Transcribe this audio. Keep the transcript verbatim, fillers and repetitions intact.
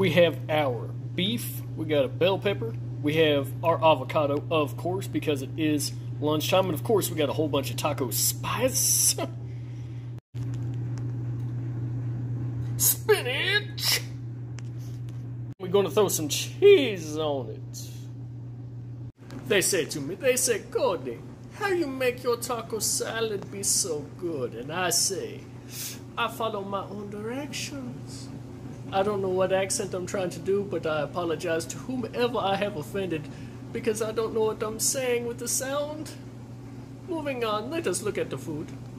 We have our beef, we got a bell pepper, we have our avocado, of course, because it is lunchtime, and of course we got a whole bunch of taco spice. Spinach! We're gonna throw some cheese on it. They say to me, they say, Cody, how you make your taco salad be so good? And I say, I follow my own directions. I don't know what accent I'm trying to do, but I apologize to whomever I have offended because I don't know what I'm saying with the sound. Moving on, let us look at the food.